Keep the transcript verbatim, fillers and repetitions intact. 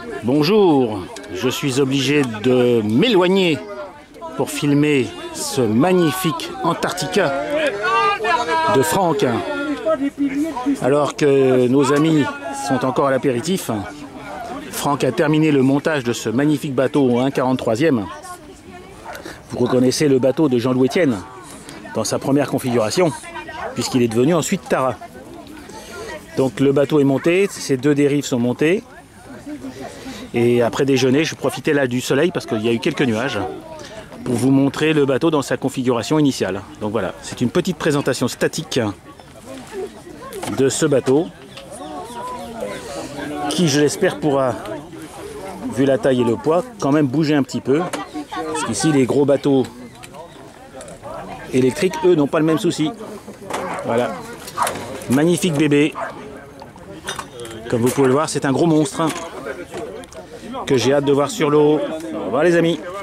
Bonjour, je suis obligé de m'éloigner pour filmer ce magnifique Antarctica de Franck. Alors que nos amis sont encore à l'apéritif, Franck a terminé le montage de ce magnifique bateau au un quarante-troisième. Vous reconnaissez le bateau de Jean-Louis Etienne dans sa première configuration, puisqu'il est devenu ensuite Tara. Donc le bateau est monté, ces deux dérives sont montées. Et après déjeuner, je profitais là du soleil parce qu'il y a eu quelques nuages pour vous montrer le bateau dans sa configuration initiale. Donc voilà, c'est une petite présentation statique de ce bateau qui, je l'espère, pourra, vu la taille et le poids, quand même bouger un petit peu. Parce qu'ici, les gros bateaux électriques, eux, n'ont pas le même souci. Voilà. Magnifique bébé. Comme vous pouvez le voir, c'est un gros monstre que j'ai hâte de voir sur l'eau. Au revoir les amis.